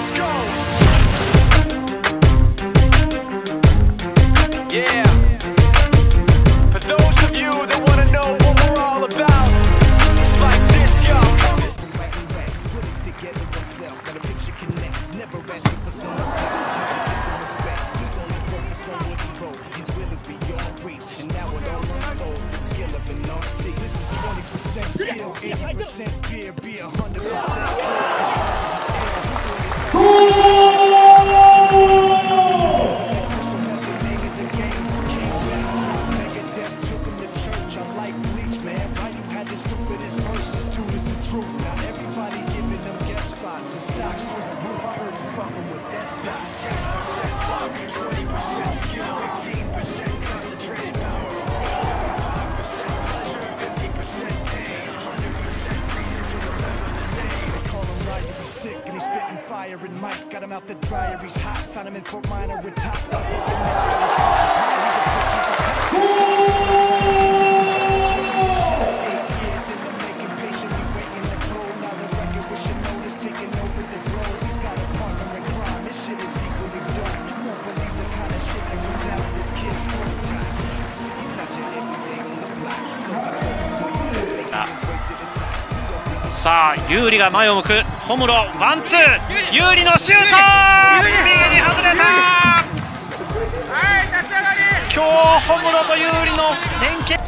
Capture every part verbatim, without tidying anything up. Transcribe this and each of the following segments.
Let's go. Yeah. For those of you that want to know what we're all about, it's like this, y'all. Put it together himself, got a picture connects. Never asking for someone's help. Get some respect. He's only focused on what he wrote. His will is beyond reach, and now it all unfolds. The skill of an artist. This is twenty percent skill, eighty percent fear, be a hundred percent and Mike got him out the dryer, he's hot. Found him in Fort Minor with top. さあ有利が前を向く。ホムロワンツー、有利のシュート、右に外れた。今日ホムロと有利の連携。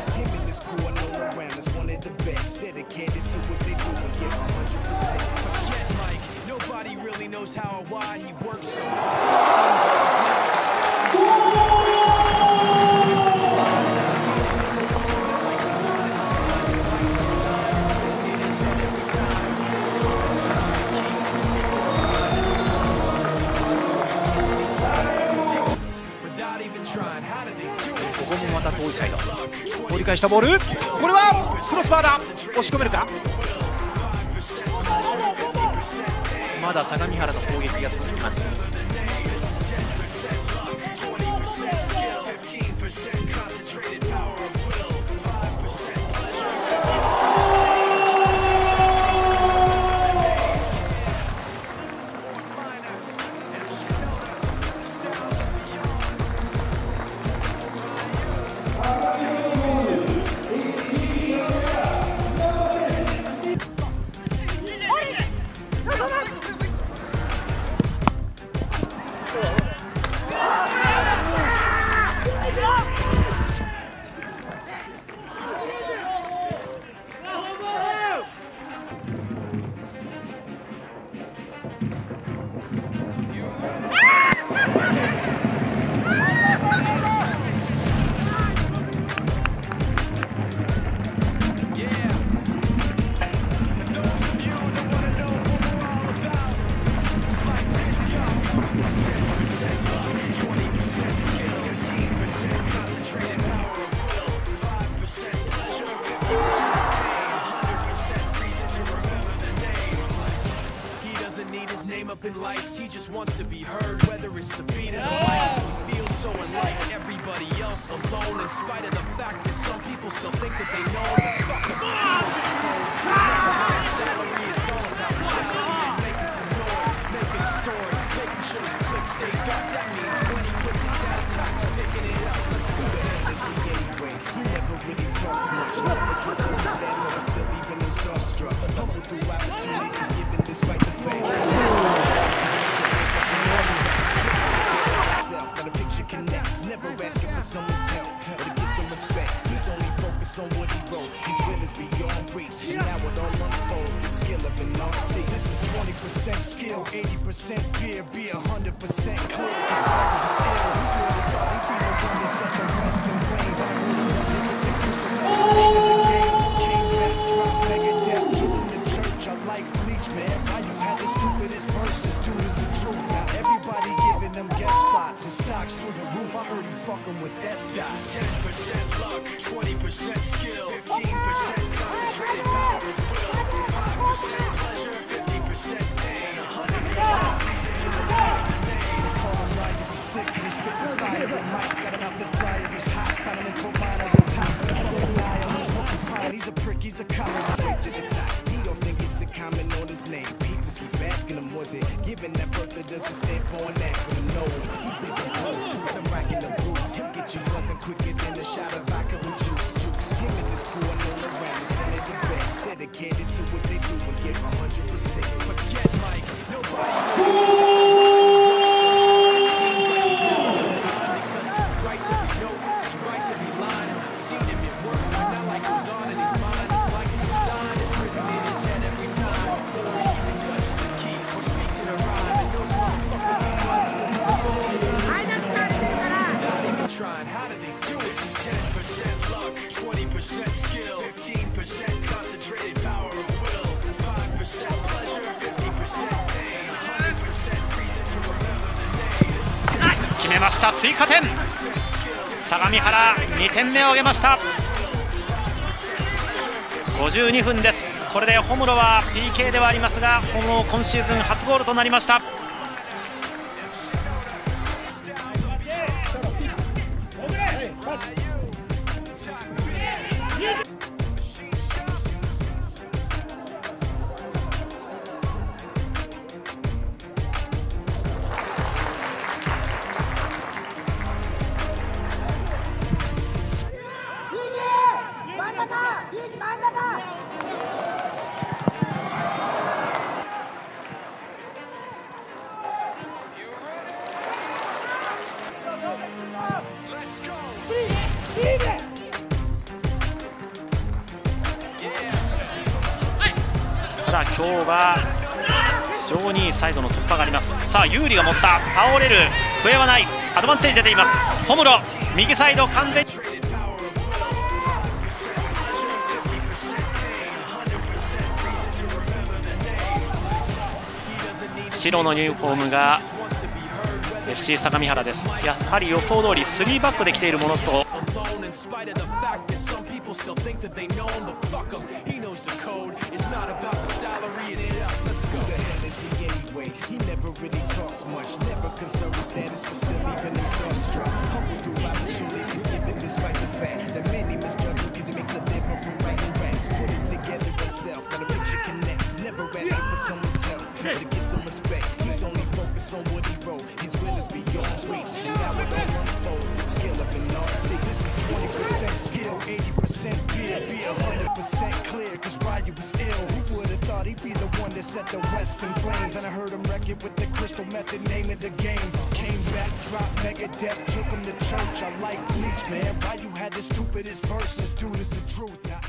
ここもまた遠いサイド、折り返したボール、これはクロスバーだ。押し込めるか。まだ相模原の攻撃が続きます。Up in lights, he just wants to be heard, whether it's the beat of the light. He feels so unlike everybody else, alone, in spite of the fact that some people still think that they know him. Fuck him. It's never about his salary, it's all about reality and making some noise, making a story, making sure his click stays up. That means when he puts it down, talks picking it up. Let's go. Let's see anyway. He never really talks much, never gets on the status, but still even in starstruck. Humble through opportunities given despite the fame. Got a picture connects, never asking for someone's help or to get some respect. He's only focused on what he wrote. His will is beyond reach, and now it all unfolds. The skill of an artist. This is twenty percent skill, eighty percent fear, be a hundred percent clear. His heart is ill. He really thought he'd be the one that set the rest in flames. I really wondered if they pushed him out of the game. Came back, dropped mega death, took him to church. I like Bleach, man. Why you had the stupidest verse? This dude is the truth. Now everybody giving them guest spots. His stocks through the roof. I heard you fucking with that stock. This is ten percent luck, twenty percent skill, fifteen percent concentrated power of will, five percent pleasure, fifty percent pain, one hundred percent reason to remember the name. They call him Ryan to be sick and he's spitting fire. And Mike got him out the dryer, he's hot. Found him in Fort Minor with top. The fucking eye on his porcupine. He's a prick, he's a coward. He's way to the top. He don't think it's a comment on his name. People keep asking asking him, was it given that birth that doesn't stand for an acronym? No, he's leaving proof. Put him back in the booth. He'll get you buzzing quicker than a shot of vodka with juice. Juice. Him and this crew and all around is one of the best. Dedicated to what they do and give one hundred percent. Forget Mike. Nobody. How do they do this? Is ten percent luck, twenty percent skill, fifteen percent concentrated power of will, five percent pleasure, fifty percent pain, one hundred percent reason to remember the name. This is 決めました。追加点。相模原にてんめを挙げました。ごじゅうにふんです。これでホムロは ピーケー ではありますが、ホムロ今シーズン初ゴールとなりました。ただ今日は非常にいいサイドの突破があります。さあ有利が持った倒れる笛はない、アドバンテージ出ています。ホムロ右サイド完全に白のユニフォームが エフシー 相模原です。やはり予想通りスリーバックで来ているものと on what he wrote, his will is beyond reach, and now it all unfolds, the skill of an artist. This is twenty percent skill, eighty percent beer, be one hundred percent clear, cause Ryu was ill. Who would've thought he'd be the one that set the West in flames? And I heard him wreck it with the crystal method, name of the game. Came back, dropped Megadeth, took him to church. I like Bleach, man. Ryu had the stupidest verse, this dude is the truth. Now